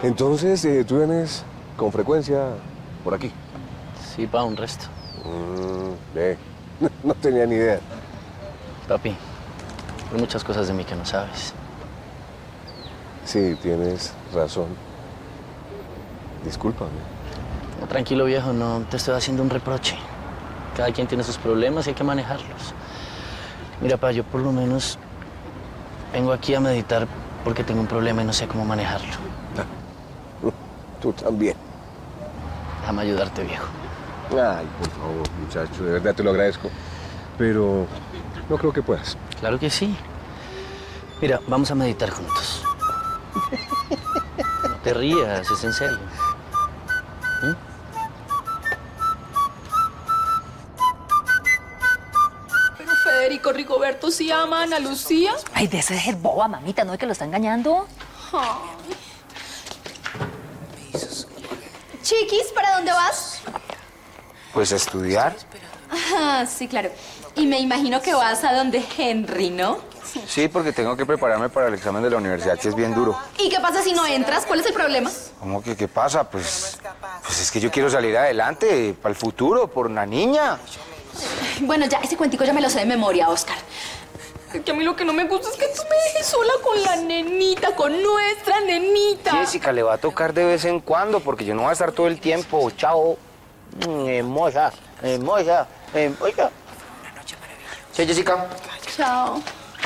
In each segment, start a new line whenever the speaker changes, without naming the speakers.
Entonces, ¿tú vienes con frecuencia por aquí?
Sí, pa, un resto.
Ve, no tenía ni idea.
Papi, hay muchas cosas de mí que no sabes.
Sí, tienes razón. Discúlpame.
No, tranquilo, viejo, no te estoy haciendo un reproche. Cada quien tiene sus problemas y hay que manejarlos. Mira, pa, yo por lo menos vengo aquí a meditar porque tengo un problema y no sé cómo manejarlo.
Tú también.
Déjame ayudarte, viejo.
Ay, por favor, muchacho, de verdad te lo agradezco. Pero no creo que puedas.
Claro que sí. Mira, vamos a meditar juntos. No te rías, es en serio.
Pero Federico Rigoberto sí ama a Ana Lucía.
Ay, de ese es el boba, mamita, ¿no es que lo está engañando?
Ay.
Chiquis, ¿para dónde vas?
Pues a estudiar.
Ah, sí, claro. Y me imagino que vas a donde Henry, ¿no?
Sí, porque tengo que prepararme para el examen de la universidad, que es bien duro.
¿Y qué pasa si no entras? ¿Cuál es el problema?
¿Cómo que qué pasa? Pues es que yo quiero salir adelante, para el futuro, por una niña.
Bueno, ya, ese cuentico ya me lo sé de memoria, Oscar.
Es que a mí lo que no me gusta es que tú me dejes sola con la nenita, con nuestra nenita.
Jessica, le va a tocar de vez en cuando, porque yo no voy a estar todo el tiempo. Chao. Hermosa, hermosa, hermosa. Sí, Jessica.
Chao.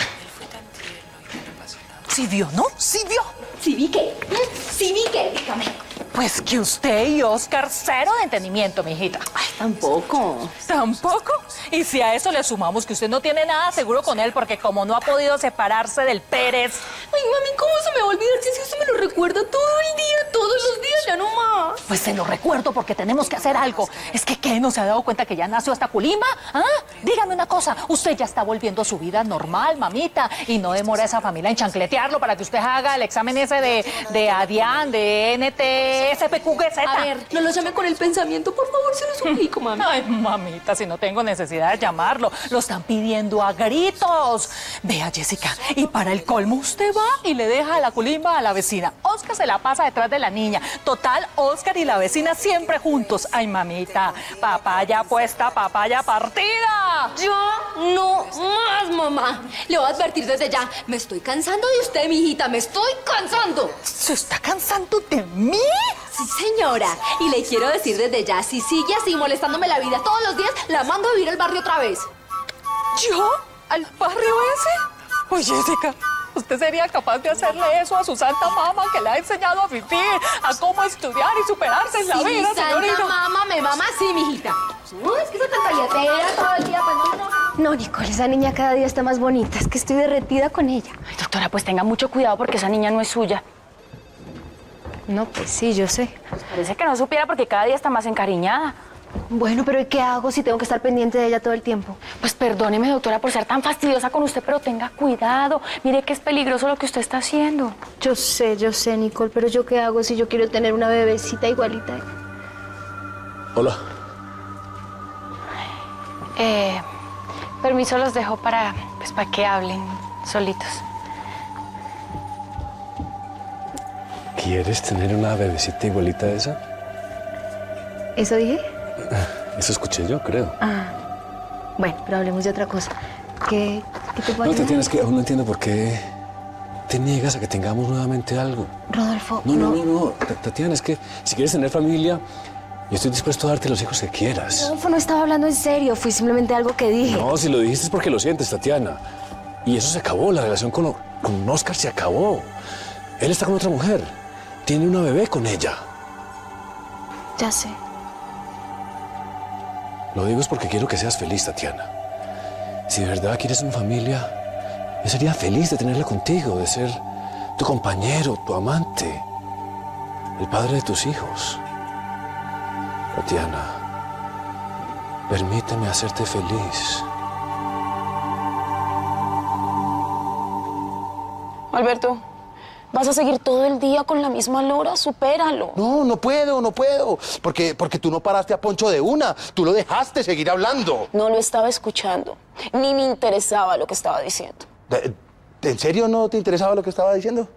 ¿Sí vio, no? ¿Sí vio?
¿Sí vi qué? ¿Sí vi qué? Dígame.
Pues que usted y Oscar, cero de entendimiento, mijita.
Ay, tampoco.
¿Tampoco? Y si a eso le sumamos que usted no tiene nada seguro con él porque como no ha podido separarse del Pérez...
Ay, mami, ¿cómo se me va a olvidar si eso me lo recuerda todo el día, todos los días, ya no más?
Pues se lo recuerdo porque tenemos que hacer algo. Es que, ¿qué? ¿No se ha dado cuenta que ya nació hasta Culimba? ¿Ah? Dígame una cosa, usted ya está volviendo a su vida normal, mamita, y no demora a esa familia en chancletearlo para que usted haga el examen ese de ADIAN, de NT, SPQGZ.
A ver, no lo llame con el pensamiento, por favor, se lo suplico, mami.
Ay, mamita, si no tengo necesidad de llamarlo. Lo están pidiendo a gritos. Vea, Jessica, y para el colmo usted va y le deja la culimba a la vecina. Oscar se la pasa detrás de la niña. Total, Oscar y la vecina siempre juntos. Ay, mamita, papaya puesta, papaya partida.
Yo no más, mamá. Le voy a advertir desde ya. Me estoy cansando de usted, mijita. Me estoy cansando.
¿Se está cansando de mí?
Sí, señora. Y le quiero decir desde ya, si sigue así molestándome la vida todos los días, la mando a vivir al barrio otra vez.
¿Yo? ¿Al barrio ese? Pues, Jessica, ¿usted sería capaz de hacerle eso a su santa mamá que le ha enseñado a vivir, a cómo estudiar y superarse en la vida,
santa
señorita?
mamá me mama así, mijita. No, es que esa tantaliatera todo el día, pues no.
No, Nicole, esa niña cada día está más bonita. Es que estoy derretida con ella.
Ay, doctora, pues tenga mucho cuidado porque esa niña no es suya.
No, pues sí, yo sé.
Parece que no supiera porque cada día está más encariñada.
Bueno, pero ¿y qué hago si tengo que estar pendiente de ella todo el tiempo?
Pues perdóneme, doctora, por ser tan fastidiosa con usted, pero tenga cuidado. Mire que es peligroso lo que usted está haciendo.
Yo sé, Nicole, pero ¿yo qué hago si yo quiero tener una bebecita igualita?
Hola.
Permiso los dejo para que hablen solitos.
¿Quieres tener una bebecita igualita a esa?
¿Eso dije?
Eso escuché yo, creo.
Ah, bueno, pero hablemos de otra cosa. ¿Qué te puedo
No te
ayudar?
tienes que... Aún no entiendo por qué te niegas a que tengamos nuevamente algo.
Rodolfo,
No. Tatiana, es que si quieres tener familia, yo estoy dispuesto a darte los hijos que quieras.
Rodolfo, no estaba hablando en serio. Fue simplemente algo que dije.
No, si lo dijiste es porque lo sientes, Tatiana. Y eso se acabó, la relación con Oscar se acabó. Él está con otra mujer. Tiene una bebé con ella.
Ya sé.
Lo digo es porque quiero que seas feliz, Tatiana. Si de verdad quieres una familia, yo sería feliz de tenerla contigo, de ser tu compañero, tu amante, el padre de tus hijos. Tatiana, permíteme hacerte feliz.
Alberto, ¿vas a seguir todo el día con la misma lora? Supéralo.
No puedo. Porque tú no paraste a Poncho de una. Tú lo dejaste seguir hablando.
No lo estaba escuchando, ni me interesaba lo que estaba diciendo.
¿En serio no te interesaba lo que estaba diciendo?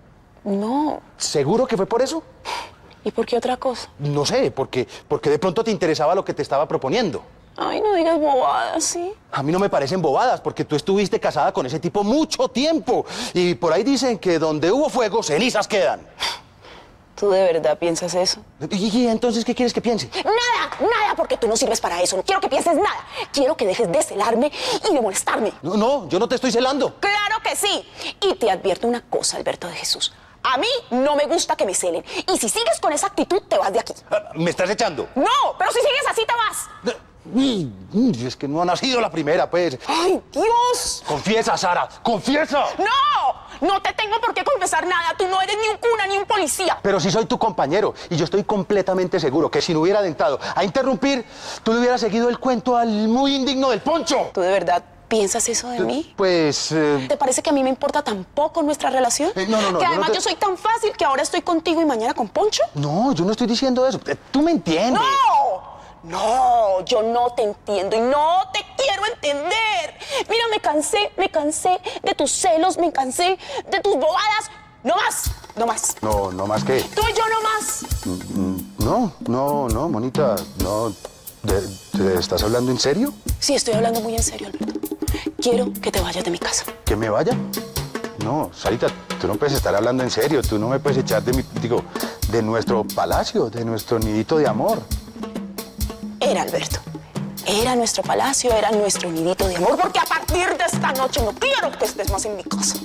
No.
¿Seguro que fue por eso?
¿Y por qué otra cosa?
No sé, porque de pronto te interesaba lo que te estaba proponiendo.
Ay, no digas bobadas, ¿sí?
A mí no me parecen bobadas, porque tú estuviste casada con ese tipo mucho tiempo. Y por ahí dicen que donde hubo fuego, cenizas quedan.
¿Tú de verdad piensas eso?
¿Y entonces qué quieres que piense?
Nada, porque tú no sirves para eso. No quiero que pienses nada. Quiero que dejes de celarme y de molestarme.
No, yo no te estoy celando.
¡Claro que sí! Y te advierto una cosa, Alberto de Jesús. A mí no me gusta que me celen. Y si sigues con esa actitud, te vas de aquí.
¿Me estás echando?
No, pero si sigues así, te vas.
Es que no ha nacido la primera, pues.
¡Ay, Dios!
¡Confiesa, Sara! ¡Confiesa!
No te tengo por qué confesar nada. Tú no eres ni un cura ni un policía.
Pero sí soy tu compañero. Y yo estoy completamente seguro que si no hubiera adentrado a interrumpir, tú le hubieras seguido el cuento al muy indigno del Poncho.
¿Tú de verdad piensas eso de mí?
Pues...
¿Te parece que a mí me importa tan poco nuestra relación?
No.
Que además
yo
yo soy tan fácil que ahora estoy contigo y mañana con Poncho.
No, yo no estoy diciendo eso. Tú me entiendes.
No, yo no te entiendo y no te quiero entender. Mira, me cansé de tus celos, me cansé de tus bobadas. No más.
No más que...
Tú y yo no más.
No, monita, no. ¿Te estás hablando en serio?
Sí, estoy hablando muy en serio, Alberto. Quiero que te vayas de mi casa.
¿Que me vaya? No, Sarita, tú no puedes estar hablando en serio. Tú no me puedes echar de nuestro palacio, de nuestro nidito de amor.
Era, Alberto. Era nuestro palacio, era nuestro nidito de amor, porque a partir de esta noche no quiero que estés más en mi casa.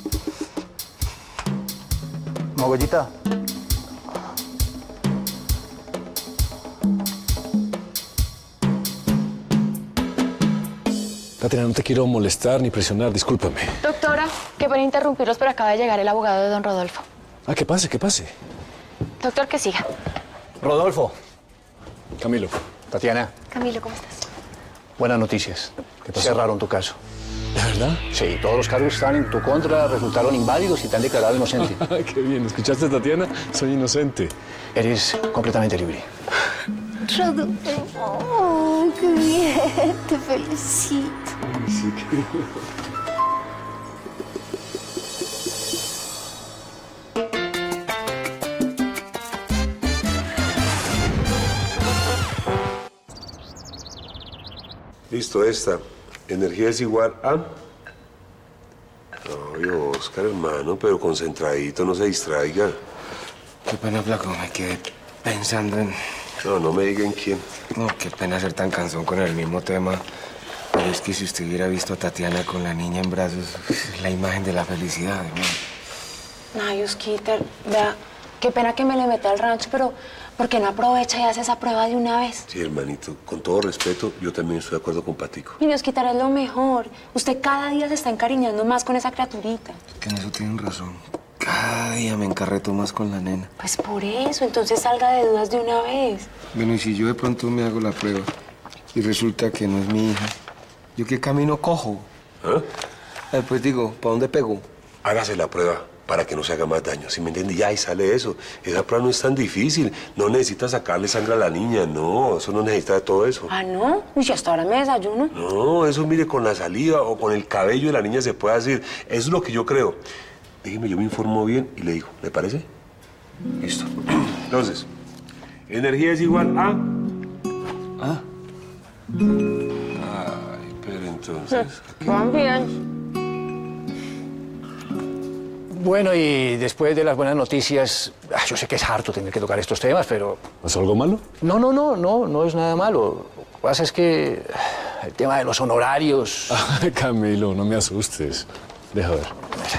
Mogollita.
Tatiana, no te quiero molestar ni presionar, discúlpame.
Doctora, qué pena interrumpirlos, pero acaba de llegar el abogado de don Rodolfo.
Ah, que pase.
Doctor, que siga.
Rodolfo.
Camilo.
Tatiana,
Camilo, ¿cómo estás?
buenas noticias.
¿Qué pasó?
Cerraron tu caso.
¿De verdad?
Sí, todos los cargos que estaban en tu contra resultaron inválidos y te han declarado inocente.
Qué bien, ¿escuchaste, Tatiana? Soy inocente.
Eres completamente libre.
Rodolfo, oh, qué bien, te felicito.
Sí, qué...
Listo, esta. Energía es igual a... Ay, Oscar, hermano, pero concentradito, no se distraiga.
Qué pena, flaco, me quedé pensando en...
No me digan quién.
No, qué pena ser tan cansón con el mismo tema. Pero es que si usted hubiera visto a Tatiana con la niña en brazos, es la imagen de la felicidad, hermano.
Ay, Osquita, vea, qué pena que me le meta al rancho, pero ¿por qué no aprovecha y hace esa prueba de una vez?
Sí, hermanito, con todo respeto, yo también estoy de acuerdo con Patico.
Mire, Osquita, es lo mejor. Usted cada día se está encariñando más con esa criaturita.
Que en eso tienen razón. Cada día me encarreto más con la nena.
Pues por eso, entonces salga de dudas de una vez.
Bueno, y si yo de pronto me hago la prueba y resulta que no es mi hija, ¿yo qué camino cojo? Pues digo, ¿para dónde pego?
Hágase la prueba para que no se haga más daño. ¿Sí me entiende? Ya, y sale eso. Esa prueba no es tan difícil. No necesita sacarle sangre a la niña, no. Eso no necesita de todo eso.
¿Ah, no? Uy, hasta ahora me desayuno.
No, eso mire, con la saliva o con el cabello de la niña se puede hacer. Eso es lo que yo creo. Déjeme, yo me informo bien y le digo, ¿le parece? Listo. Entonces, energía es igual a... Ay, pero entonces...
Van bien.
Bueno, y después de las buenas noticias, yo sé que es harto tener que tocar estos temas, pero...
¿Pasó algo malo?
No es nada malo. Lo que pasa es que el tema de los honorarios...
Ay, Camilo, no me asustes. Deja ver.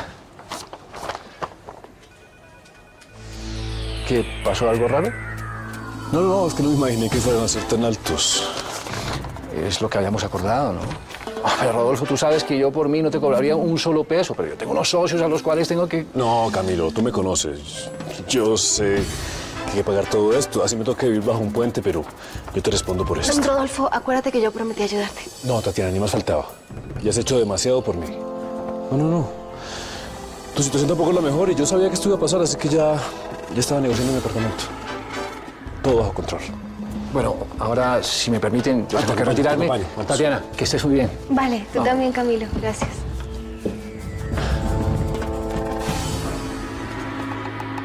¿Qué, pasó algo raro?
No, es que no me imaginé que fueran a ser tan altos.
Es lo que habíamos acordado, ¿no? Pero Rodolfo, tú sabes que yo por mí no te cobraría un solo peso, pero yo tengo unos socios a los cuales tengo que...
No, Camilo, tú me conoces. Yo sé que hay que pagar todo esto. Así me toca vivir bajo un puente, pero yo te respondo por esto.
Don Rodolfo, acuérdate que yo prometí ayudarte.
No, Tatiana, ni más faltaba. Ya has hecho demasiado por mí. No. Tu situación tampoco es la mejor y yo sabía que esto iba a pasar, así que ya estaba negociando mi apartamento. Todo bajo control.
Bueno, ahora, si me permiten, yo tengo que retirarme. Tatiana, que estés muy bien.
Vale, tú también, Camilo. Gracias.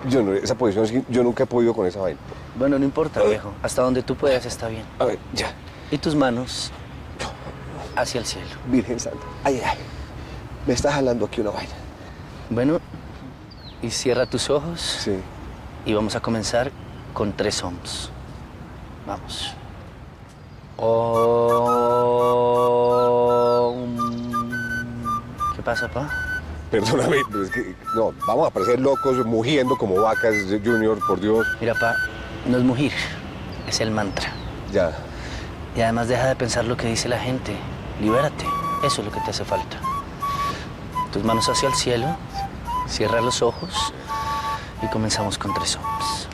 esa posición, sí, yo nunca he podido con esa vaina.
Bueno, no importa, viejo. Hasta donde tú puedas está bien.
A ver, ya.
Y tus manos hacia el cielo.
Virgen Santa. Ay, ay. Me está jalando aquí una vaina.
Bueno, y cierra tus ojos.
Sí.
Y vamos a comenzar con 3 ohms. Vamos. ¿Qué pasa, pa?
Perdóname, pero es que no, vamos a parecer locos, mugiendo como vacas, Junior, por Dios.
Mira, pa, no es mugir, es el mantra.
Ya.
Y además deja de pensar lo que dice la gente. Libérate, eso es lo que te hace falta. Tus manos hacia el cielo, cierra los ojos y comenzamos con 3 ohms.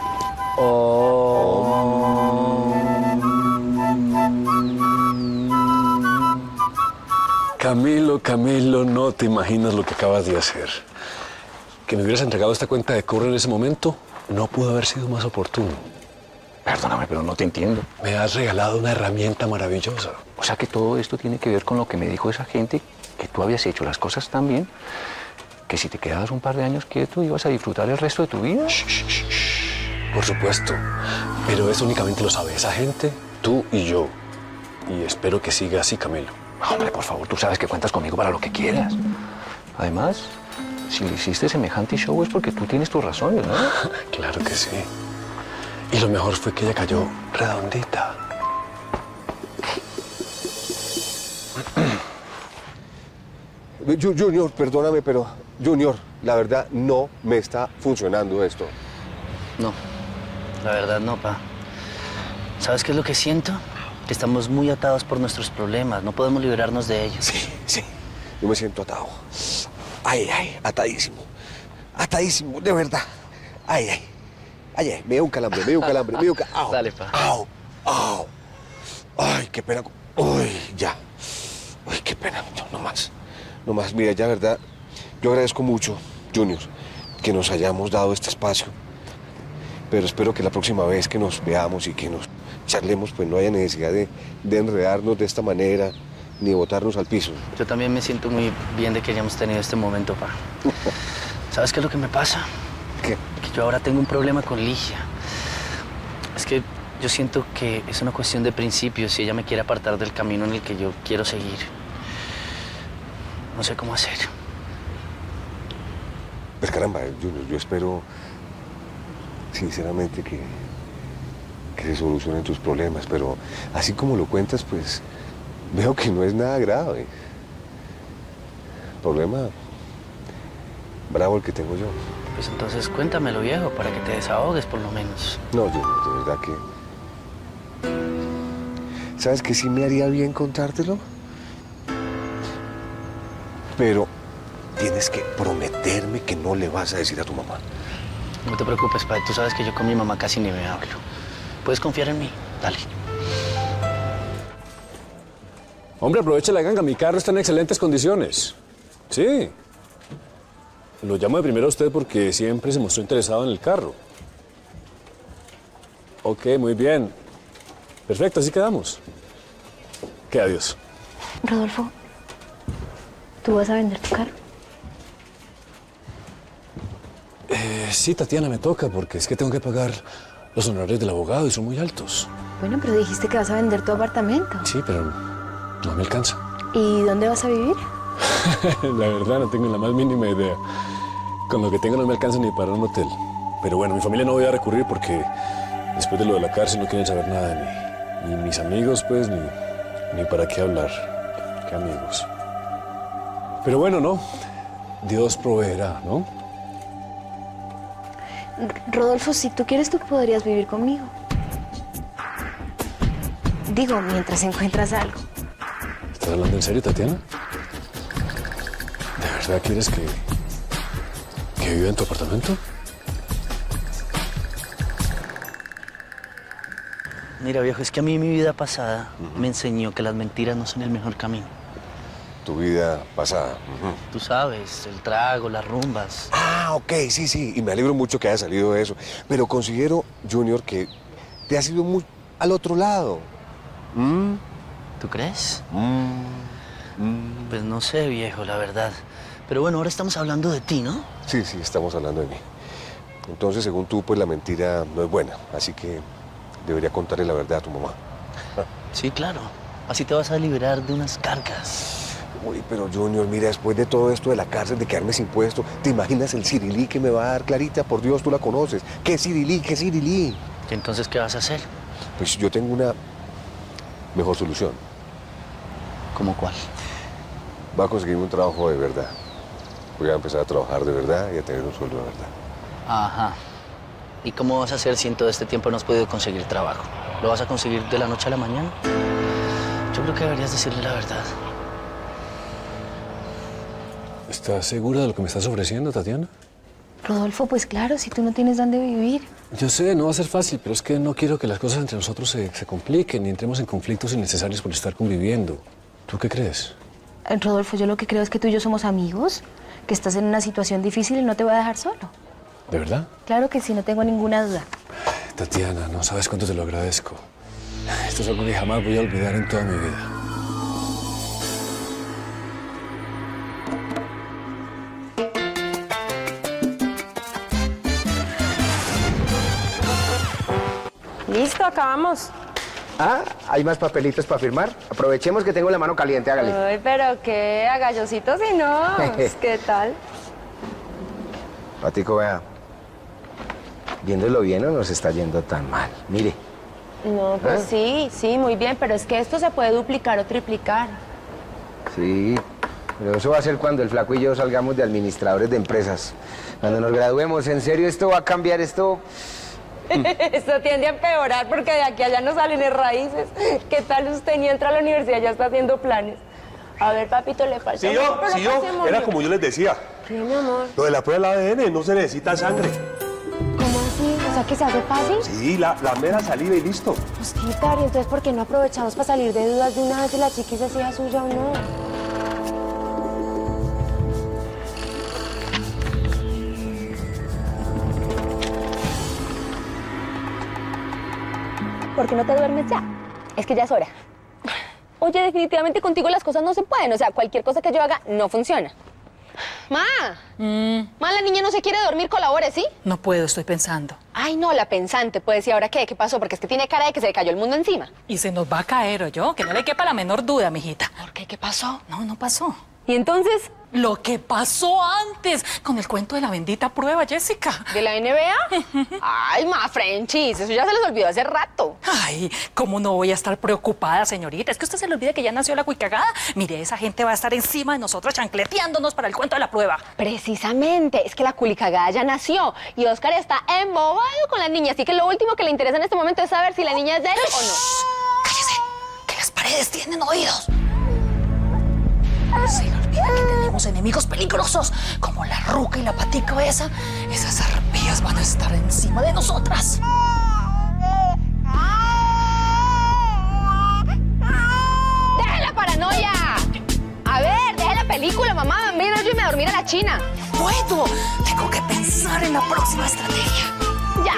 Camilo, Camilo, no te imaginas lo que acabas de hacer. Que me hubieras entregado esta cuenta de cobro en ese momento no pudo haber sido más oportuno.
Perdóname, pero no te entiendo.
Me has regalado una herramienta maravillosa.
O sea que todo esto tiene que ver con lo que me dijo esa gente, que tú habías hecho las cosas tan bien, que si te quedabas un par de años quieto ibas a disfrutar el resto de tu vida.
Por supuesto, pero eso únicamente lo sabe esa gente, tú y yo. Y espero que siga así, Camilo.
Hombre, por favor, tú sabes que cuentas conmigo para lo que quieras. Además, si le hiciste semejante show es porque tú tienes tus razones, ¿no?
Claro que sí. Y lo mejor fue que ella cayó redondita.
Junior, perdóname, pero Junior, la verdad no me está funcionando esto.
No, la verdad no, pa. ¿Sabes qué es lo que siento? Que estamos muy atados por nuestros problemas, no podemos liberarnos de ellos.
Sí, sí, yo me siento atado. Ay, ay, atadísimo. Atadísimo, de verdad. Ay, ay. Ay, ay, me dio un calambre, me dio un calambre, me dio un calambre. Au,
dale, pa.
Au, au. Ay, qué pena. Uy, ya. Uy, qué pena. No más. No más. Mira, ya, verdad, yo agradezco mucho, Junior, que nos hayamos dado este espacio. Pero espero que la próxima vez que nos veamos y que nos charlemos, pues no haya necesidad de enredarnos de esta manera, ni botarnos al piso.
Yo también me siento muy bien de que hayamos tenido este momento, pa. ¿Sabes qué es lo que me pasa?
¿Qué?
Que yo ahora tengo un problema con Ligia. Es que yo siento que es una cuestión de principios si ella me quiere apartar del camino en el que yo quiero seguir. No sé cómo hacer.
Pues caramba, Junior, yo espero sinceramente que se solucionen tus problemas, pero así como lo cuentas, pues veo que no es nada grave. Problema bravo el que tengo yo.
Pues entonces cuéntamelo, viejo, para que te desahogues por lo menos.
No, Junior, de verdad que... ¿Sabes que sí me haría bien contártelo? Pero tienes que prometerme que no le vas a decir a tu mamá.
No te preocupes, padre. Tú sabes que yo con mi mamá casi ni me hablo. Puedes confiar en mí. Dale.
Hombre, aprovecha la ganga. Mi carro está en excelentes condiciones. Sí. Lo llamo de primero a usted porque siempre se mostró interesado en el carro. Ok, muy bien. Perfecto, así quedamos. ¿Qué? Adiós.
Rodolfo, ¿tú vas a vender tu carro?
Sí, Tatiana, me toca porque es que tengo que pagar los honorarios del abogado y son muy altos.
Bueno, pero dijiste que vas a vender tu apartamento.
Sí, pero no me alcanza.
¿Y dónde vas a vivir?
La verdad, no tengo la más mínima idea. Con lo que tengo no me alcanza ni para un hotel. Pero bueno, mi familia no voy a recurrir porque después de lo de la cárcel no quieren saber nada de mí. Ni mis amigos, pues, ni para qué hablar. ¿Qué amigos? Pero bueno, no. Dios proveerá, ¿no?
Rodolfo, si tú quieres, tú podrías vivir conmigo. Digo, mientras encuentras algo.
¿Estás hablando en serio, Tatiana? ¿De verdad quieres que viva en tu apartamento?
Mira, viejo, es que a mí mi vida pasada me enseñó que las mentiras no son el mejor camino.
Tu vida pasada.
Tú sabes, el trago, las rumbas.
Ah, ok, sí, sí. Y me alegro mucho que haya salido de eso. Pero considero, Junior, que te has ido muy al otro lado.
¿Tú crees? Pues no sé, viejo, la verdad. Pero bueno, ahora estamos hablando de ti, ¿no?
Sí, sí, estamos hablando de mí. Entonces, según tú, pues la mentira no es buena. Así que debería contarle la verdad a tu mamá.
Sí, claro. Así te vas a liberar de unas cargas.
Uy, pero Junior, mira, después de todo esto de la cárcel, de quedarme sin puesto, ¿te imaginas el cirilí que me va a dar Clarita? Por Dios, tú la conoces. ¿Qué cirilí? ¿Qué cirilí?
¿Y entonces qué vas a hacer?
Pues yo tengo una mejor solución.
¿Cómo cuál?
Va a conseguirme un trabajo de verdad. Voy a empezar a trabajar de verdad y a tener un sueldo de verdad.
Ajá. ¿Y cómo vas a hacer si en todo este tiempo no has podido conseguir trabajo? ¿Lo vas a conseguir de la noche a la mañana? Yo creo que deberías decirle la verdad.
¿Estás segura de lo que me estás ofreciendo, Tatiana?
Rodolfo, pues claro, si tú no tienes dónde vivir.
Yo sé, no va a ser fácil, pero es que no quiero que las cosas entre nosotros se compliquen y entremos en conflictos innecesarios por estar conviviendo. ¿Tú qué crees?
Rodolfo, yo lo que creo es que tú y yo somos amigos, que estás en una situación difícil y no te voy a dejar solo.
¿De verdad?
Claro que sí, no tengo ninguna duda.
Tatiana, no sabes cuánto te lo agradezco. Esto es algo que jamás voy a olvidar en toda mi vida.
Listo, acabamos.
Ah, ¿hay más papelitos para firmar? Aprovechemos que tengo la mano caliente, hágale.
Ay, pero qué, a gallositos y no. ¿Qué tal?
Patico, vea. Viéndolo bien, no nos está yendo tan mal. Mire.
No, pues sí, muy bien, pero es que esto se puede duplicar o triplicar.
Sí, pero eso va a ser cuando el flaco y yo salgamos de administradores de empresas. Cuando nos graduemos, en serio, esto va a cambiar, esto...
Esto tiende a empeorar porque de aquí a allá no salen raíces. ¿Qué tal usted ni entra a la universidad ya está haciendo planes? A ver, papito, le falta...
Sí, yo, era como yo les decía.
Sí, mi amor.
Lo de la prueba del ADN, no se necesita sangre.
¿Cómo así? O sea, ¿que se hace fácil?
Sí, la mera saliva y listo.
Osquitar, ¿y entonces por qué no aprovechamos para salir de dudas de una vez si la chiquis es hija suya o no?
¿Por qué no te duermes ya? Es que ya es hora. Oye, definitivamente contigo las cosas no se pueden. O sea, cualquier cosa que yo haga no funciona. Ma, la niña no se quiere dormir, colabore, ¿sí?
No puedo, estoy pensando.
Ay, no, la pensante. Pues, ¿y ahora qué? ¿Qué pasó? Porque es que tiene cara de que se le cayó el mundo encima.
Y se nos va a caer, ¿oyó? Que no le quepa la menor duda, mijita.
¿Por qué? ¿Qué pasó?
No pasó.
¿Y entonces?
Lo que pasó antes con el cuento de la bendita prueba, Jessica.
¿De la NBA? Ay, ma, Frenchies, eso ya se les olvidó hace rato.
Ay, ¿cómo no voy a estar preocupada, señorita? Es que usted se le olvida que ya nació la cuicagada. Mire, esa gente va a estar encima de nosotros chancleteándonos para el cuento de la prueba.
Precisamente, es que la culicagada ya nació y Oscar está embobado con la niña, así que lo último que le interesa en este momento es saber si la niña es de él o no.
¡Cállese! Que las paredes tienen oídos. Se le olvida que tenemos enemigos peligrosos, como la ruca y la patico esa. Esas arpías van a estar encima de nosotras.
¡Deja la paranoia! A ver, deja la película, mamá. Ven, yo irme a dormir a la China.
¡Puedo! Tengo que pensar en la próxima estrategia.
Ya.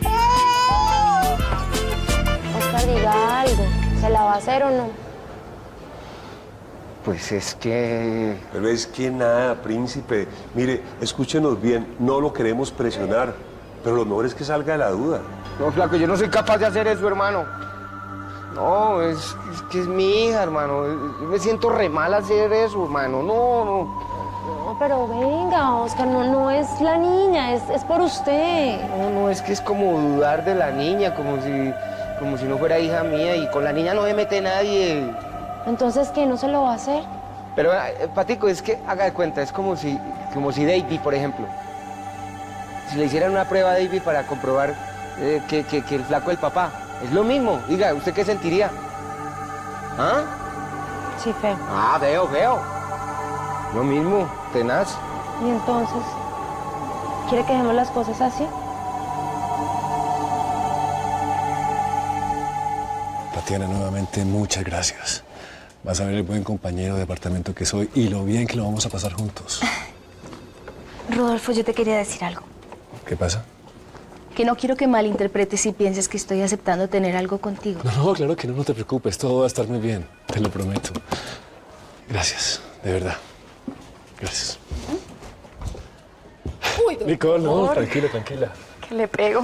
Oscar, diga algo. ¿Se la va a hacer o no?
Pues es que...
Pero es que nada, príncipe. Mire, escúchenos bien, no lo queremos presionar, pero lo mejor es que salga de la duda.
No, flaco, yo no soy capaz de hacer eso, hermano. No, es que es mi hija, hermano. Yo me siento re mal hacer eso, hermano. No,
pero venga, Oscar, no es la niña, es por usted.
No, es que es como dudar de la niña, como si no fuera hija mía, y con la niña no se mete nadie.
Entonces, ¿qué? ¿No se lo va a hacer?
Pero, Patico, es que, haga de cuenta, es como si David, por ejemplo, si le hicieran una prueba a David para comprobar que el flaco es el papá, es lo mismo. Diga, ¿usted qué sentiría? ¿Ah?
Sí, feo.
Ah, veo. Lo mismo, tenaz.
¿Y entonces? ¿Quiere que dejemos las cosas así?
Tatiana, nuevamente, muchas gracias. Vas a ver el buen compañero de departamento que soy y lo bien que lo vamos a pasar juntos.
Rodolfo, yo te quería decir algo.
¿Qué pasa?
Que no quiero que malinterpretes y pienses que estoy aceptando tener algo contigo.
No, claro que no te preocupes. Todo va a estar muy bien. Te lo prometo. Gracias, de verdad. Gracias.
Uy, doctor.
Nicole, no, tranquila, tranquila.
¿Qué le pego?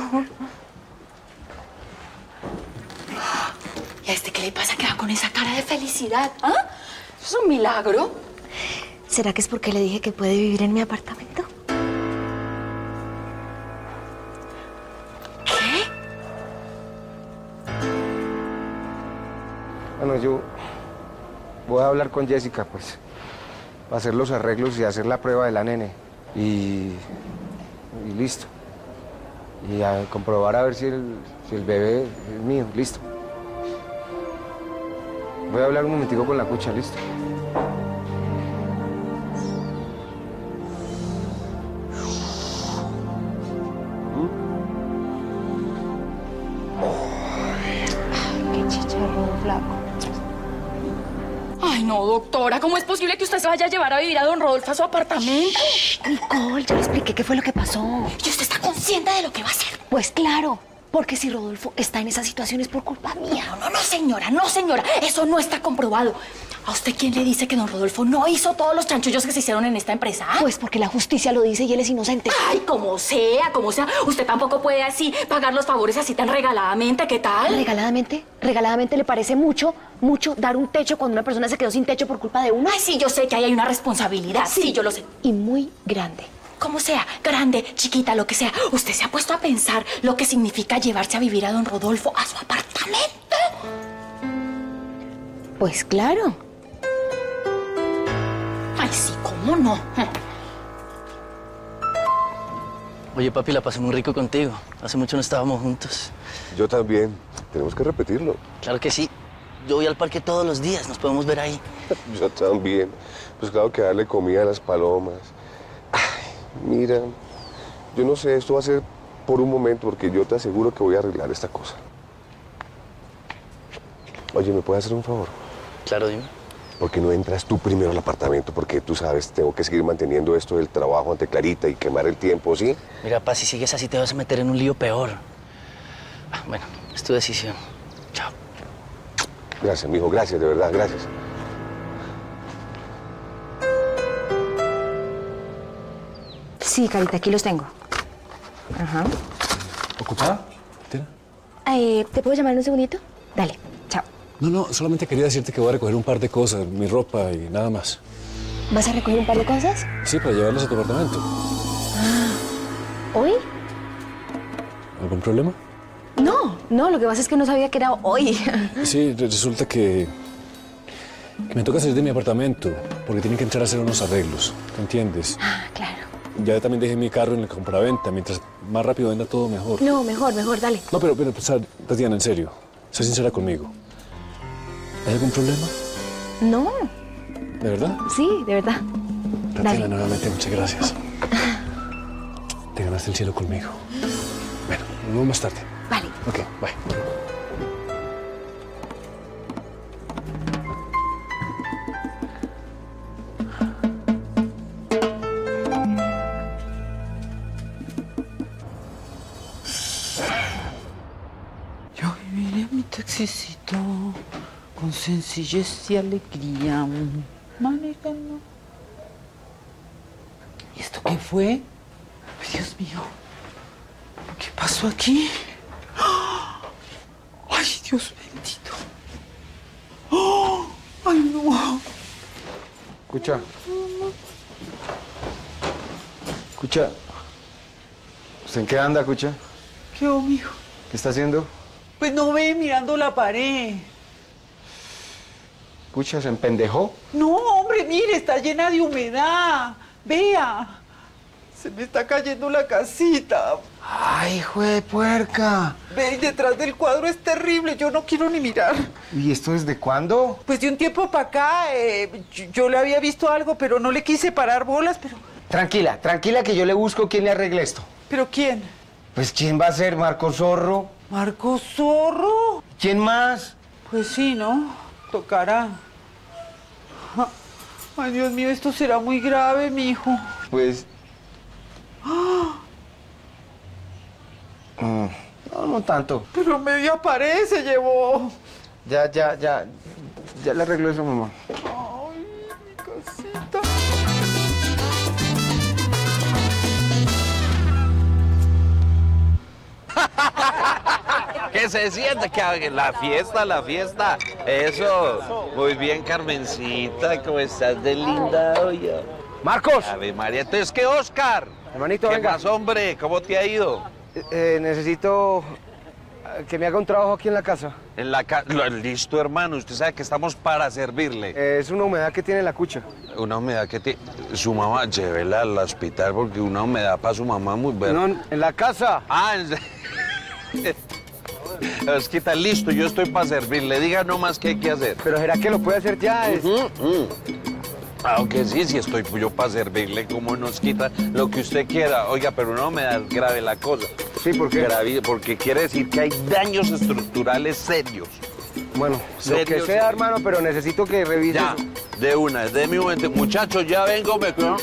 ¿Y a este qué le pasa que va con esa cara de felicidad? ¿Ah? ¿Eso es un milagro? ¿Será que es porque le dije que puede vivir en mi apartamento? ¿Qué?
Bueno, yo voy a hablar con Jessica, pues, para hacer los arreglos y hacer la prueba de la nene. Y listo. Y a comprobar a ver si el bebé es mío, listo. Voy a hablar un momentico con la Cucha, listo.
Qué chicharrón flaco.
Ay, no, doctora, ¿cómo es posible que usted se vaya a llevar a vivir a don Rodolfo a su apartamento?
Nicole, yo le expliqué qué fue lo que pasó.
¿Y usted está consciente de lo que va a hacer?
Pues claro, porque si Rodolfo está en esa situación es por culpa mía.
No, señora, no, señora. Eso no está comprobado. ¿A usted quién le dice que don Rodolfo no hizo todos los chanchullos que se hicieron en esta empresa?
Pues porque la justicia lo dice y él es inocente.
Ay, como sea. Usted tampoco puede así pagar los favores así tan regaladamente. ¿Qué tal?
¿Regaladamente? ¿Regaladamente le parece mucho dar un techo cuando una persona se quedó sin techo por culpa de uno?
Ay, sí, yo sé que ahí hay una responsabilidad. Sí, yo lo sé.
Y muy grande.
Como sea, grande, chiquita, lo que sea. ¿Usted se ha puesto a pensar lo que significa llevarse a vivir a don Rodolfo a su apartamento?
Pues claro.
Ay, sí, ¿cómo no?
Oye, papi, la pasé muy rico contigo. Hace mucho no estábamos juntos.
Yo también. Tenemos que repetirlo.
Claro que sí. Yo voy al parque todos los días. Nos podemos ver ahí.
Yo también. Pues claro que darle comida a las palomas. Ay, mira, yo no sé, esto va a ser por un momento, porque yo te aseguro que voy a arreglar esta cosa. Oye, ¿me puedes hacer un favor?
Claro, dime.
¿Por qué no entras tú primero al apartamento? Porque tú sabes, tengo que seguir manteniendo esto del trabajo ante Clarita y quemar el tiempo, ¿sí?
Mira, pa, si sigues así te vas a meter en un lío peor. Bueno, es tu decisión. Chao.
Gracias, mijo, gracias, de verdad, gracias.
Sí, Carita, aquí los tengo. Ajá.
¿Ocupada? ¿Tina?
¿Te puedo llamar en un segundito? Dale, chao.
No, solamente quería decirte que voy a recoger un par de cosas, mi ropa y nada más.
¿Vas a recoger un par de cosas?
Sí, para llevarlas a tu apartamento.
¿Hoy?
¿Algún problema?
No, lo que pasa es que no sabía que era hoy.
Sí, resulta que me toca salir de mi apartamento porque tienen que entrar a hacer unos arreglos, ¿te entiendes?
Ah, claro.
Ya también dejé mi carro en la compraventa, mientras más rápido venda todo mejor.
No, mejor, dale.
No, pero Tatiana, en serio, sé sincera conmigo. ¿Hay algún problema?
No.
¿De verdad?
Sí, de verdad.
Tatiana,
Dale.
nuevamente, muchas gracias. Te ganaste el cielo conmigo. Bueno, nos vemos más tarde.
Vale.
Ok, bye.
Yo viviré mi taxicito con sencillez y alegría. Manejando. ¿Y esto qué fue? Ay, Dios mío. ¿Qué pasó aquí? ¡Ay, Dios bendito! ¡Ay, no!
Escucha. Escucha. ¿Usted en qué anda, Cucha?
¿Qué hubo, mijo?
¿Qué está haciendo?
Pues no ve mirando la pared.
Cucha, ¿se empendejó?
No, hombre, mire, está llena de humedad. Vea. Se me está cayendo la casita.
¡Ay, hijo de puerca!
Ve, y detrás del cuadro es terrible. Yo no quiero ni mirar.
¿Y esto desde cuándo?
Pues de un tiempo para acá, yo le había visto algo, pero no le quise parar bolas, pero...
Tranquila, tranquila que yo le busco quién le arregle esto.
¿Pero quién?
Pues ¿quién va a ser? ¿Marco Zorro?
¿Marco Zorro?
¿Quién más?
Pues sí, ¿no? Tocará. Ay, Dios mío, esto será muy grave, mijo.
Pues... No tanto.
Pero media pared se llevó.
Ya le arreglo eso, mamá.
Ay, mi casita.
Que se sienta, que la fiesta. Eso. Muy bien, Carmencita, ¿cómo estás de linda hoy?
¡Marcos!
Ave María, entonces, ¿qué, Oscar?
Hermanito,
¿Qué
venga.
más, hombre? ¿Cómo te ha ido?
Necesito que me haga un trabajo aquí en la casa.
En la casa. Listo, hermano. Usted sabe que estamos para servirle.
Es una humedad que tiene la cucha.
Una humedad que tiene. Su mamá, llévela al hospital porque una humedad para su mamá muy verde.
No, en la casa.
Ah, Osquita, listo, yo estoy para servirle. Diga nomás qué hay que hacer.
Pero ¿será que lo puede hacer ya?
Aunque sí, estoy yo para servirle, como nos quita lo que usted quiera. Oiga, pero no me da grave la cosa.
Sí, ¿por qué?
Grave, porque quiere decir que hay daños estructurales serios.
Bueno, lo que sea, hermano, pero necesito que revise.
Ya, de una, deme un momento. Muchachos, ya vengo, me creo.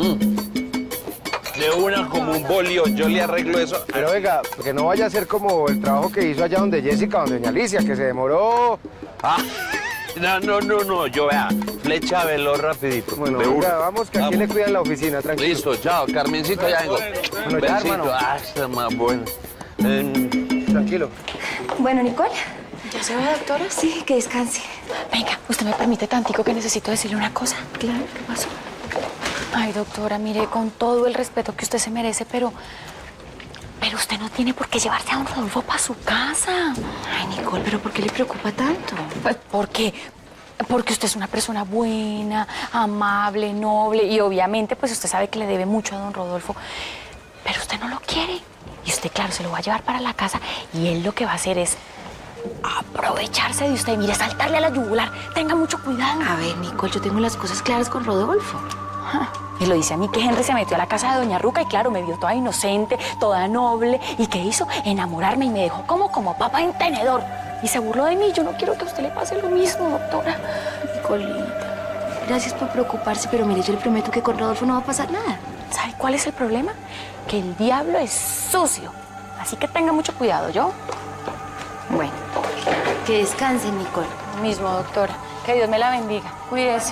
De una como un bolio, yo le arreglo eso.
Pero venga, que no vaya a ser como el trabajo que hizo allá donde Jessica, donde doña Alicia, que se demoró.
Ah, no, yo vea, flecha veloz rapidito.
Bueno,
de
venga,
una.
vamos, que aquí le cuidan la oficina, tranquilo.
Listo, chao, Carmencito, ya vengo.
Bueno, ya,
Besito.
hermano.
Ah, está más bueno.
Tranquilo.
Bueno, Nicole, ¿ya se va, doctora? Sí, que descanse. Venga, ¿usted me permite tantico que necesito decirle una cosa? Claro, ¿qué pasó? Ay, doctora, mire, con todo el respeto que usted se merece, pero usted no tiene por qué llevarse a don Rodolfo para su casa. Ay, Nicole, ¿pero por qué le preocupa tanto? Pues porque usted es una persona buena, amable, noble, y obviamente, pues usted sabe que le debe mucho a don Rodolfo, pero usted no lo quiere. Y usted, claro, se lo va a llevar para la casa y él lo que va a hacer es aprovecharse de usted. Mire, saltarle a la yugular. Tenga mucho cuidado. A ver, Nicole, yo tengo las cosas claras con Rodolfo. Me lo dice a mí que Henry se metió a la casa de doña Ruca y claro, me vio toda inocente, toda noble. ¿Y qué hizo? Enamorarme y me dejó como papa en tenedor. Y se burló de mí. Yo no quiero que a usted le pase lo mismo, doctora. Nicolita, gracias por preocuparse, pero mire, yo le prometo que con Rodolfo no va a pasar nada. ¿Sabe cuál es el problema? Que el diablo es sucio. Así que tenga mucho cuidado, ¿yo? Bueno, que descansen, Nicole. Lo mismo, doctora. Que Dios me la bendiga. Cuídese.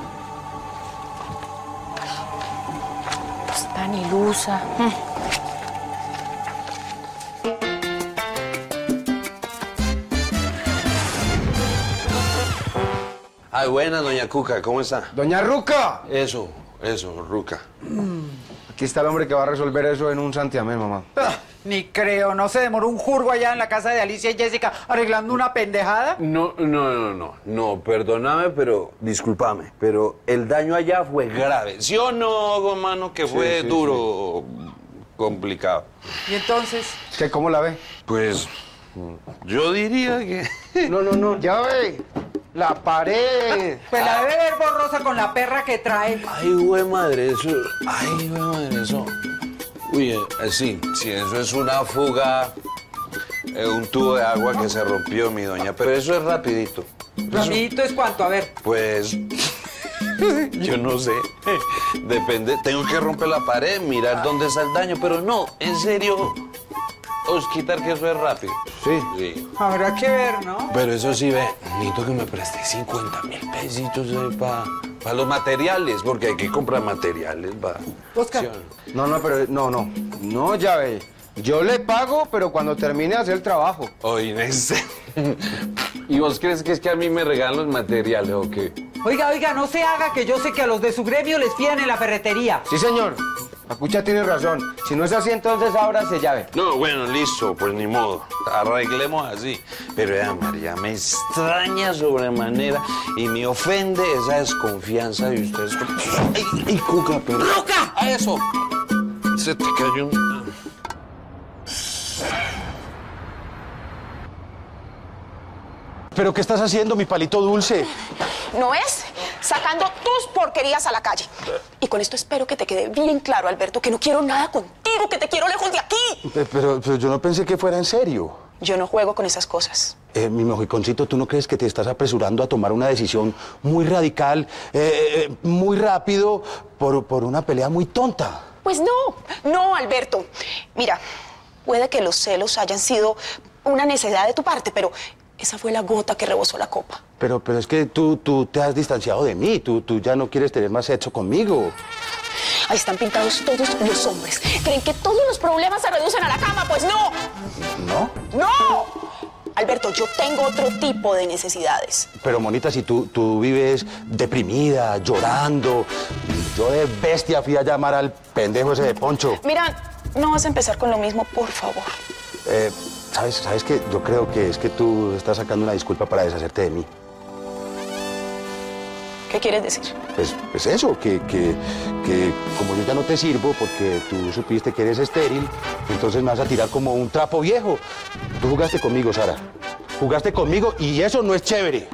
Pues tan ilusa.
Ay, buena, doña Cuca, ¿cómo está?
¡Doña Ruca!
Eso, Ruca.
Aquí está el hombre que va a resolver eso en un santiamén, mamá.
Ni creo, ¿no se demoró un jurgo allá en la casa de Alicia y Jessica arreglando una pendejada?
No, perdóname, pero discúlpame, pero el daño allá fue grave. ¿Sí o no, hermano, que fue duro, complicado?
¿Y entonces?
¿Qué, cómo la ve?
Pues, yo diría que...
No, ya ve. La pared.
Pues la debe ver borrosa con la perra que trae.
Ay, güey, madre, eso... Uy, sí, eso es una fuga, un tubo de agua que se rompió, mi doña, pero eso es rapidito.
¿Rapidito es cuánto? A ver.
Pues, yo no sé, depende, tengo que romper la pared, mirar dónde está el daño, pero no, en serio, Osquitar, que eso es rápido. Sí.
Habrá que ver, ¿no?
Pero eso sí, ve, necesito que me preste 50.000 pesitos para los materiales, porque hay que comprar materiales para...
Oscar.
No, ya ve. Yo le pago, pero cuando termine de hacer el trabajo.
Oye, ¿y vos crees que es que a mí me regalan los materiales o qué?
Oiga, no se haga, que yo sé que a los de su gremio les piden en la ferretería.
Sí, señor. La cucha tiene razón. Si no es así, entonces ábrase llave.
No, bueno, listo, pues ni modo. Arreglemos así. Pero María, me extraña sobremanera y me ofende esa desconfianza de ustedes. ¡Ay, Cuca, pero...
¡Cuca!
¡A eso! Se te cayó un...
¿Pero qué estás haciendo, mi palito dulce?
¿No es? Sacando tus porquerías a la calle. Y con esto espero que te quede bien claro, Alberto, que no quiero nada contigo, que te quiero lejos de aquí.
Pero yo no pensé que fuera en serio.
Yo no juego con esas cosas.
Mi mojiconcito, ¿tú no crees que te estás apresurando a tomar una decisión muy radical, muy rápido, por una pelea muy tonta?
Pues no, Alberto. Mira, puede que los celos hayan sido una necesidad de tu parte, pero esa fue la gota que rebosó la copa.
Pero es que tú te has distanciado de mí, tú ya no quieres tener más sexo conmigo.
Ahí están pintados todos los hombres. ¿Creen que todos los problemas se reducen a la cama? Pues no.
¿No?
¡No! Alberto, yo tengo otro tipo de necesidades.
Pero, Monita, si tú vives deprimida, llorando, yo de bestia fui a llamar al pendejo ese de Poncho.
Mira, no vas a empezar con lo mismo, por favor.
¿Sabes qué? Yo creo que es que tú estás sacando una disculpa para deshacerte de mí.
¿Qué quieres decir?
Pues eso, que como yo ya no te sirvo porque tú supiste que eres estéril, entonces me vas a tirar como un trapo viejo. Tú jugaste conmigo, Sara. Jugaste conmigo y eso no es chévere.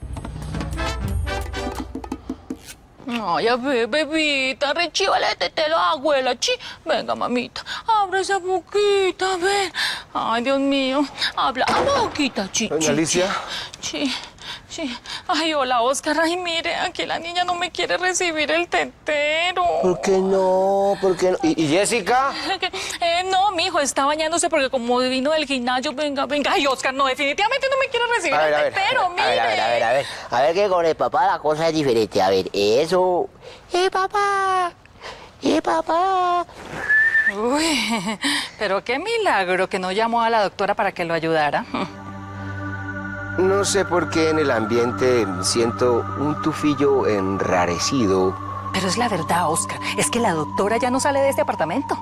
Ay, a ver, bebita, rechívale el tetelo a abuela, chi. Venga, mamita, abre esa boquita, ven. Ay, Dios mío, habla a boquita, chi.
Doña Alicia.
Chi. Ay, hola, Oscar. Ay, mire, aquí la niña no me quiere recibir el tetero.
¿Por qué no? ¿Por qué no? ¿Y Jessica?
No, mijo, está bañándose porque como vino del gimnasio, venga. Ay, Oscar, no, definitivamente no me quiere recibir el tetero, mire.
A ver que con el papá la cosa es diferente. A ver, eso. Papá! Papá!
Uy, pero qué milagro que no llamó a la doctora para que lo ayudara.
No sé por qué en el ambiente siento un tufillo enrarecido.
Pero es la verdad, Oscar. Es que la doctora ya no sale de este apartamento.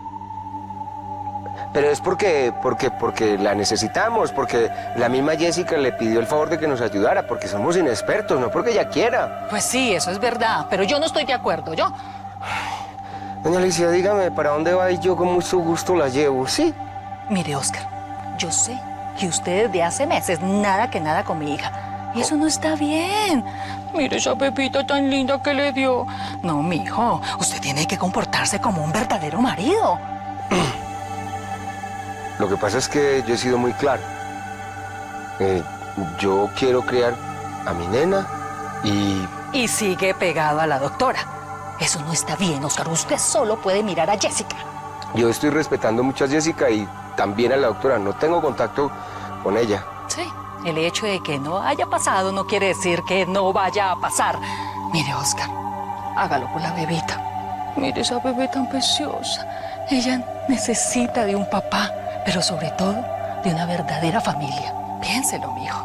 Pero es porque la necesitamos, porque la misma Jessica le pidió el favor de que nos ayudara, porque somos inexpertos, no porque ella quiera.
Pues sí, eso es verdad, pero yo no estoy de acuerdo, yo.
Doña Alicia, dígame, ¿para dónde va? Y yo con mucho gusto la llevo, ¿sí?
Mire, Oscar, yo sé que usted desde hace meses nada con mi hija. Y eso no está bien. Mire esa pepita tan linda que le dio. No, mijo, usted tiene que comportarse como un verdadero marido.
Lo que pasa es que yo he sido muy claro. Yo quiero criar a mi nena
Y sigue pegado a la doctora. Eso no está bien, Oscar. Usted solo puede mirar a Jessica.
Yo estoy respetando mucho a Jessica y también a la doctora. No tengo contacto con ella.
Sí, el hecho de que no haya pasado no quiere decir que no vaya a pasar. Mire, Oscar, hágalo por la bebita. Mire esa bebé tan preciosa. Ella necesita de un papá, pero sobre todo de una verdadera familia. Piénselo, mijo.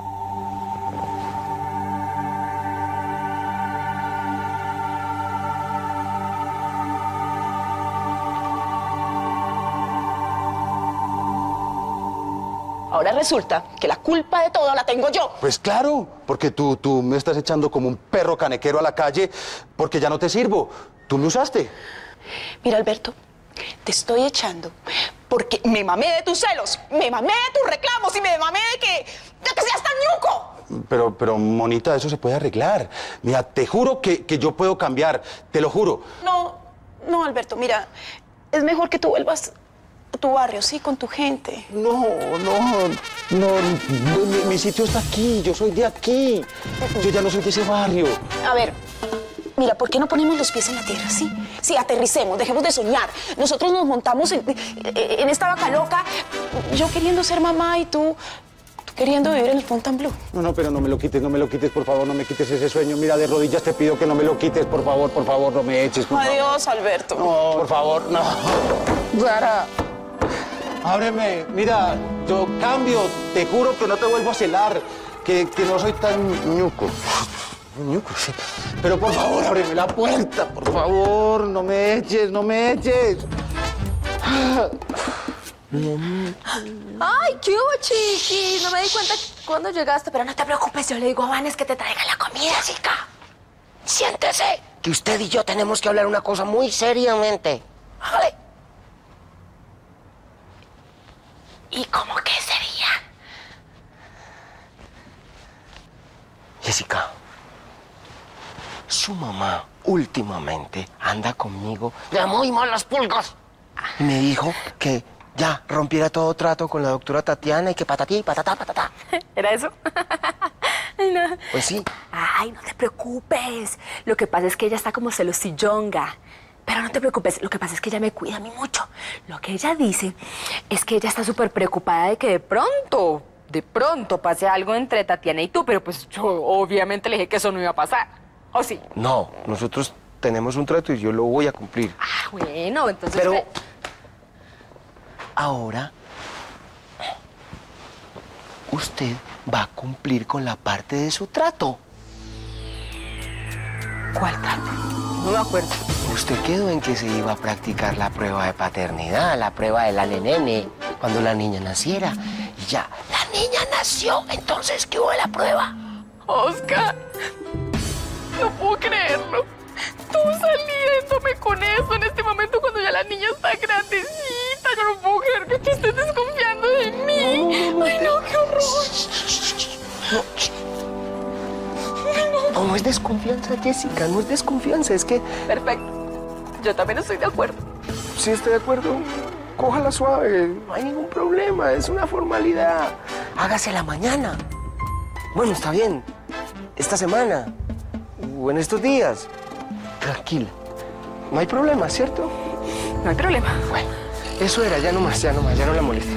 Ahora resulta que la culpa de todo la tengo yo.
Pues claro, porque tú me estás echando como un perro canequero a la calle porque ya no te sirvo. Tú me usaste.
Mira, Alberto, te estoy echando porque me mamé de tus celos, me mamé de tus reclamos y me mamé de que seas tan ñuco.
Pero, Monita, eso se puede arreglar. Mira, te juro que yo puedo cambiar, te lo juro.
No, Alberto, mira, es mejor que tú vuelvas a tu barrio, sí, con tu gente.
No, mi sitio está aquí, yo soy de aquí. Yo ya no soy de ese barrio.
A ver, mira, ¿por qué no ponemos los pies en la tierra, sí? Sí, aterricemos, dejemos de soñar. Nosotros nos montamos en esta vaca loca, yo queriendo ser mamá y tú queriendo vivir en el Fontainebleau.
No, pero no me lo quites, por favor, no me quites ese sueño. Mira, de rodillas te pido que no me lo quites, por favor, no me eches, por favor.
Adiós, Alberto.
No, por favor, no. Sara, ábreme. Mira, yo cambio, te juro que no te vuelvo a celar, que no soy tan ñuco. Ñuco, sí. Pero por favor, ábreme la puerta, por favor, no me eches.
Ay, ¿qué hubo, chiqui? No me di cuenta cuando llegaste, pero no te preocupes, yo le digo a Vanes que te traiga la comida, chica.
Siéntese, que usted y yo tenemos que hablar una cosa muy seriamente. Hágale.
¿Y cómo qué sería?
Jessica, su mamá últimamente anda conmigo de muy malas pulgas.
Y me dijo que ya rompiera todo trato con la doctora Tatiana y que patatí, patatá.
¿Era eso? Ay, no.
Pues sí.
Ay, no te preocupes. Lo que pasa es que ella está como celosillonga. Pero no te preocupes, lo que pasa es que ella me cuida a mí mucho. Lo que ella dice es que ella está súper preocupada de que de pronto pase algo entre Tatiana y tú, pero pues yo obviamente le dije que eso no iba a pasar. ¿O sí?
No, nosotros tenemos un trato y yo lo voy a cumplir.
Ah, bueno, entonces...
Pero ahora usted va a cumplir con la parte de su trato.
¿Cuál trato?
No me acuerdo. Usted quedó en que se iba a practicar la prueba de paternidad, la prueba de la nenene, cuando la niña naciera. Y ya, la niña nació, entonces, ¿qué hubo de la prueba?
Oscar, no puedo creerlo. Tú saliéndome con eso en este momento cuando ya la niña está grandecita. Yo no puedo creer que tú estés desconfiando de mí. Ay, no, qué horror.
No es desconfianza, Jessica, no es desconfianza, es que...
Perfecto. Yo también estoy de acuerdo.
Sí, estoy de acuerdo. Cójala suave, no hay ningún problema, es una formalidad. Hágasela mañana. Bueno, está bien. Esta semana. O en estos días. Tranquila. No hay problema, ¿cierto?
No hay problema.
Bueno, eso era, ya no más, ya no la moleste.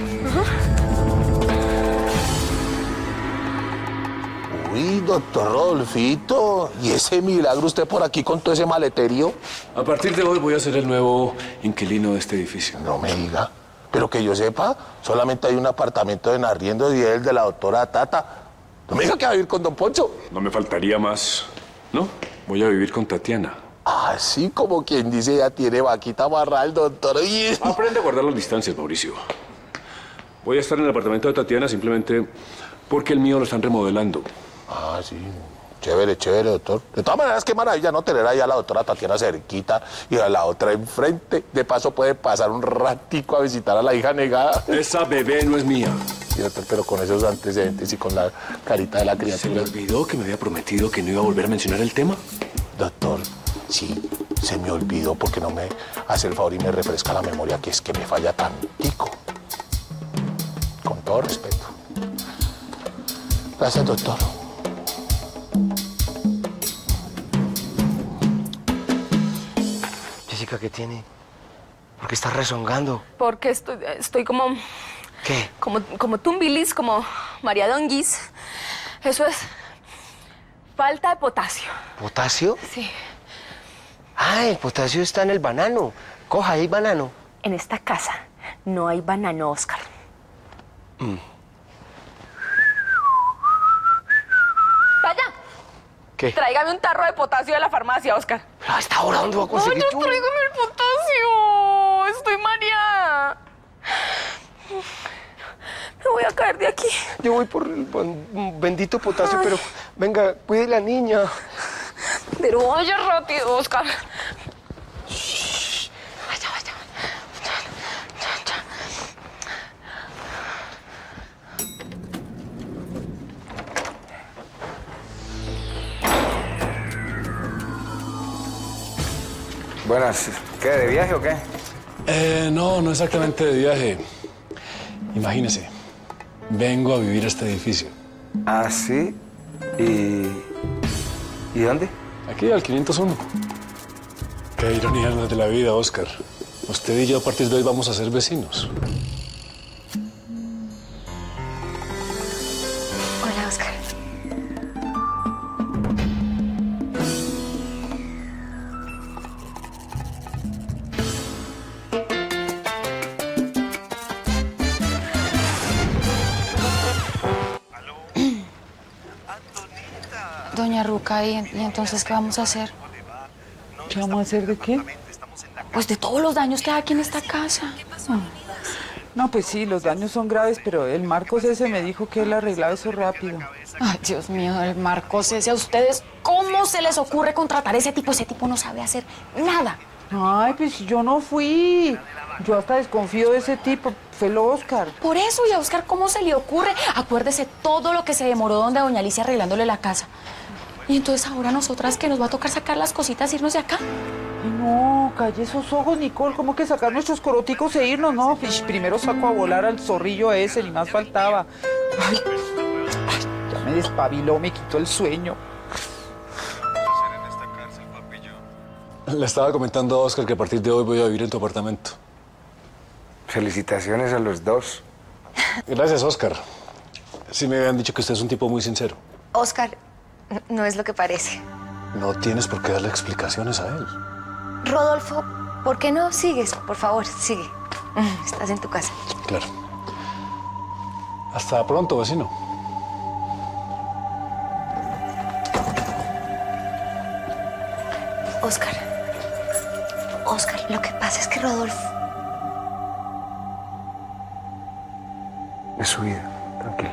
Uy, doctor Rodolfito, ¿y ese milagro usted por aquí con todo ese maleterío?
A partir de hoy voy a ser el nuevo inquilino de este edificio.
No me diga. Pero que yo sepa, solamente hay un apartamento en arriendo y el de la doctora Tata. No me diga que va a vivir con don Poncho.
No me faltaría más. No, voy a vivir con Tatiana.
Así como quien dice, ya tiene vaquita amarrada el doctor.
Aprende a guardar las distancias, Mauricio. Voy a estar en el apartamento de Tatiana simplemente porque el mío lo están remodelando.
Ah, sí. Chévere, chévere, doctor. De todas maneras, qué maravilla no tener ahí a la doctora Tatiana cerquita y a la otra enfrente. De paso puede pasar un ratico a visitar a la hija negada.
Esa bebé no es mía.
Sí, doctor, pero con esos antecedentes y con la carita de la criatura.
¿Se me olvidó que me había prometido que no iba a volver a mencionar el tema?
Doctor, sí, se me olvidó porque no me hace el favor y me refresca la memoria, que es que me falla tantico. Con todo respeto. Gracias, doctor.
Jessica, ¿qué tiene? ¿Por qué está rezongando?
Porque estoy como...
¿Qué?
Como Tumbilis, como María Donguis. Eso es falta de potasio.
¿Potasio?
Sí.
Ah, el potasio está en el banano. Coja, ahí banano.
En esta casa no hay banano, Oscar. ¡Vaya!
¿Qué?
Tráigame un tarro de potasio de la farmacia, Oscar.
¿A esta hora dónde va a conseguir
¡Ay, no, tráigame el potasio! Estoy mareada. Me voy a caer de aquí.
Yo voy por el bendito potasio, pero venga, cuide la niña.
Pero vaya rápido, Oscar. Vaya.
Buenas, ¿qué? ¿De viaje o qué?
No exactamente de viaje. Imagínese, vengo a vivir a este edificio.
Ah, sí. ¿Y dónde?
Aquí, al 501. Qué ironía de la vida, Oscar. Usted y yo a partir de hoy vamos a ser vecinos.
Hola, Oscar. Doña Ruca, ¿y entonces qué vamos a hacer?
¿Qué vamos a hacer de qué?
Pues de todos los daños que hay aquí en esta casa.
No, pues sí, los daños son graves, pero el Marcos ese me dijo que él arreglaba eso rápido.
Ay, Dios mío, el Marcos ese, ¿a ustedes cómo se les ocurre contratar a ese tipo? Ese tipo no sabe hacer nada.
Ay, pues yo no fui. Yo hasta desconfío de ese tipo. Fue el Oscar.
Por eso, ¿y a Oscar cómo se le ocurre? Acuérdese todo lo que se demoró donde a doña Alicia arreglándole la casa. Y entonces ahora nosotras que nos va a tocar sacar las cositas e irnos de acá.
No, calle esos ojos, Nicole. ¿Cómo que sacar nuestros coroticos e irnos? No, pues primero saco a volar al zorrillo ese, ni más faltaba. Ay, ya me despabiló, me quitó el sueño.
Le estaba comentando a Oscar que a partir de hoy voy a vivir en tu apartamento.
Felicitaciones a los dos.
Gracias, Oscar. Sí me habían dicho que usted es un tipo muy sincero.
Oscar, no es lo que parece.
No tienes por qué darle explicaciones a él.
Rodolfo, ¿por qué no sigues? Por favor, sigue. Estás en tu casa.
Claro. Hasta pronto, vecino.
Oscar, lo que pasa es que Rodolfo...
Es su vida, tranquila.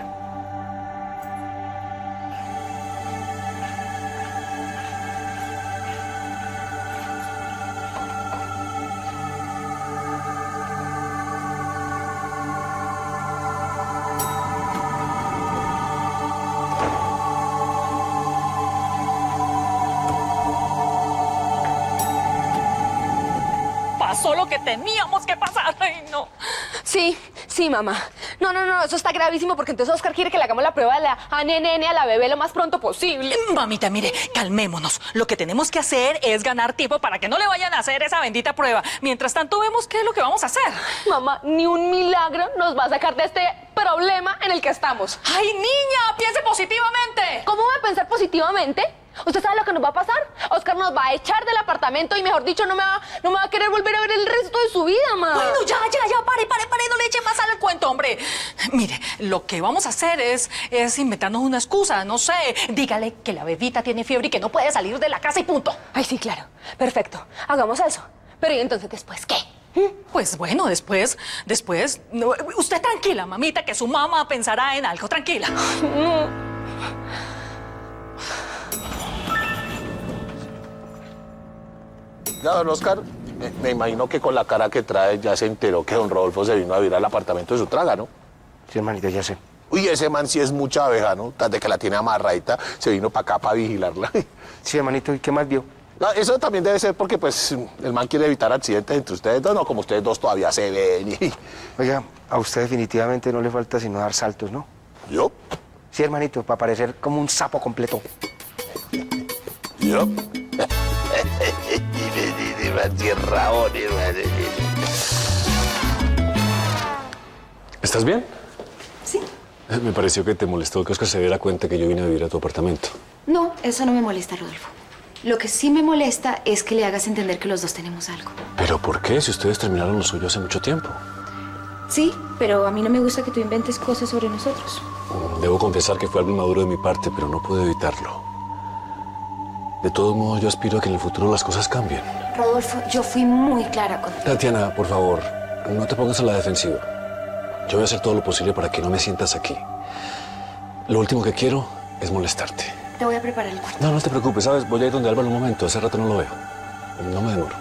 Pasó lo que teníamos que pasar. Ay, no.
Sí, mamá. No, eso está gravísimo porque entonces Oscar quiere que le hagamos la prueba de la ANN a la bebé lo más pronto posible.
Mamita, mire, calmémonos. Lo que tenemos que hacer es ganar tiempo para que no le vayan a hacer esa bendita prueba. Mientras tanto, vemos qué es lo que vamos a hacer.
Mamá, ni un milagro nos va a sacar de este problema en el que estamos.
¡Ay, niña! ¡Piense positivamente!
¿Cómo va a pensar positivamente? ¿Usted sabe lo que nos va a pasar? Oscar nos va a echar del apartamento y, mejor dicho, no me va a querer volver a ver el resto de su vida, mamá.
Bueno, ya, pare, no le eche más sal al cuento, hombre. Mire, lo que vamos a hacer es inventarnos una excusa, no sé. Dígale que la bebita tiene fiebre y que no puede salir de la casa y punto.
Ay, sí, claro. Perfecto. Hagamos eso. Pero ¿y entonces después qué?
Pues bueno, después... Usted tranquila, mamita, que su mamá pensará en algo. Tranquila.
Ya, don Oscar, me imagino que con la cara que trae ya se enteró que don Rodolfo se vino a vivir al apartamento de su traga, ¿no?
Sí, hermanito, ya sé.
Uy, ese man sí es mucha abeja, ¿no? Desde que la tiene amarradita, se vino para acá para vigilarla.
Sí, hermanito, ¿y qué más vio?
No, eso también debe ser porque, pues, el man quiere evitar accidentes entre ustedes dos, ¿no? Como ustedes dos todavía se ven y...
Oiga, a usted definitivamente no le falta sino dar saltos, ¿no?
¿Yo?
Sí, hermanito, para parecer como un sapo completo.
¿Yo?
¿Estás bien?
Sí.
Me pareció que te molestó que Oscar se diera cuenta que yo vine a vivir a tu apartamento.
No, eso no me molesta, Rodolfo. Lo que sí me molesta es que le hagas entender que los dos tenemos algo.
¿Pero por qué? Si ustedes terminaron lo suyo hace mucho tiempo.
Sí, pero a mí no me gusta que tú inventes cosas sobre nosotros.
Debo confesar que fue algo inmaduro de mi parte, pero no pude evitarlo. De todos modos, yo aspiro a que en el futuro las cosas cambien.
Rodolfo, yo fui muy clara contigo.
Tatiana, por favor, no te pongas a la defensiva. Yo voy a hacer todo lo posible para que no me sientas aquí. Lo último que quiero es molestarte.
Te voy a preparar el cuarto.
No, no te preocupes, ¿sabes? Voy a ir donde Álvaro un momento. Hace rato no lo veo. No me demoro.